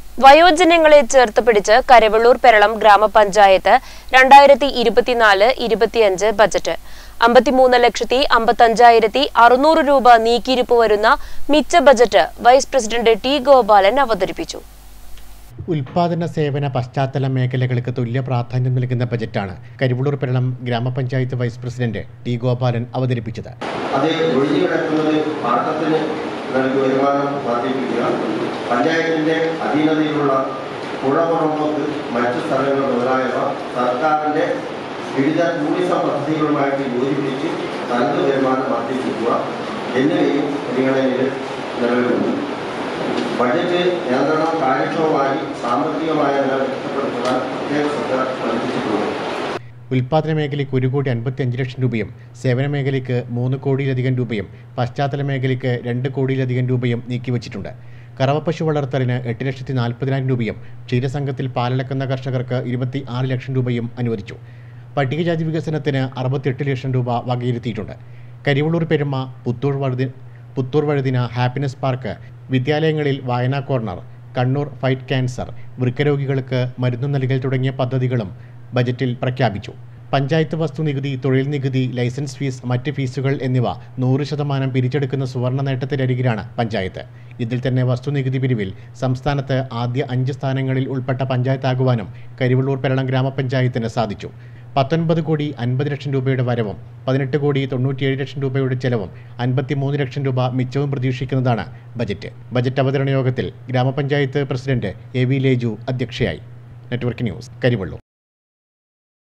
വയോജനങ്ങളെ ചേർത്ത് പിടിച്ച് കരവള്ളൂർ പെരളം ഗ്രാമപഞ്ചായത്ത് 2024-25 ബജറ്റ് 53,55,600 രൂപ നീക്കിയിരിപ്പ് വരുന്ന മിച്ച budget vice president T Gopalan അവതരിപ്പിച്ചു. ഉൽപാദന സേവന പശ്ചാത്തല മേഖലകൾക്ക് തുല്യ പ്രാധാന്യം നൽകുന്ന ബജറ്റാണ് കരവള്ളൂർ പെരളം ഗ്രാമപഞ്ചായത്ത് വൈസ് പ്രസിഡന്റ് ടി ഗോപാലൻ അവതരിപ്പിച്ചത്. വരുമാനം വർദ്ധിപ്പിക്കുക, പഞ്ചായത്തിന്റെ അധീനതയിലുള്ള പുഴപുറമ്പോക്ക് മറ്റു സ്ഥലങ്ങൾ മുതലായവ സർക്കാരിന്റെ വിവിധ ടൂറിസം പദ്ധതികളുമായിട്ട് യോജിപ്പിച്ച് തനത് വരുമാനം വർദ്ധിപ്പിക്കുക എന്നിവയും പരിഗണനയിൽ നിലവിലുണ്ട്. ബജറ്റ് നിയന്ത്രണം കാര്യക്ഷമമായി സാമ്പത്തികമായ നില മെച്ചപ്പെടുത്തുവാൻ പ്രത്യേക ശ്രദ്ധ പതിപ്പിച്ചിട്ടുണ്ട്. ഉൽപാദന മേഖലയ്ക്ക് 1,55 ലക്ഷം രൂപയും സേവന മേഖലയ്ക്ക് 3 കോടിയിലധികം രൂപയും പശ്ചാത്തല മേഖലയ്ക്ക് 2 കോടിയിലധികം രൂപയും നീക്കിവച്ചിട്ടുണ്ട്. കറവപ്പശു വളർത്തലിന് 8,40,000 രൂപയും ക്ഷീരസംഘത്തിൽ പാലളക്കുന്ന കർഷകർക്ക് 26 ലക്ഷം രൂപയും അനുവദിച്ചു. പട്ടികജാതി വികസനത്തിന് 68 ലക്ഷം രൂപ വകയിരുത്തിയിട്ടുണ്ട്. കരിവള്ളൂർ പെരുമ, പുത്തൂർ വഴുതിന ഹാപ്പിനെസ് പാർക്ക്, വിദ്യാലയങ്ങളിൽ വായനാ കോർണർ, കണ്ണൂർ ഫൈറ്റ് ക്യാൻസർ, വൃക്കരോഗികൾക്ക് മരുന്ന് നൽകൽ തുടങ്ങിയ പദ്ധതികളും ബജറ്റിൽ പ്രഖ്യാപിച്ചു. പഞ്ചായത്ത് വസ്തുനികുതി, തൊഴിൽ നികുതി, ലൈസൻസ് ഫീസ്, മറ്റ് ഫീസുകൾ എന്നിവ 100% പിരിച്ചെടുക്കുന്ന സുവർണ നേട്ടത്തിനരികിലാണ് പഞ്ചായത്ത്. ഇതിൽ തന്നെ വസ്തുനികുതി പിരിവിൽ സംസ്ഥാനത്ത് ആദ്യ 5 സ്ഥാനങ്ങളിൽ ഉൾപ്പെട്ട പഞ്ചായത്താകുവാനും കരിവള്ളൂർ പെരളം ഗ്രാമപഞ്ചായത്തിന് സാധിച്ചു. 19 കോടി 50 ലക്ഷം രൂപയുടെ വരവും 18 കോടി 97 ലക്ഷം രൂപയുടെ ചെലവും 53 ലക്ഷം രൂപ മിച്ചവും പ്രതീക്ഷിക്കുന്നതാണ് ബജറ്റ് അവതരണ യോഗത്തിൽ ഗ്രാമപഞ്ചായത്ത് പ്രസിഡന്റ് എ വി ലേജു അധ്യക്ഷയായി. Network news, Karivellur.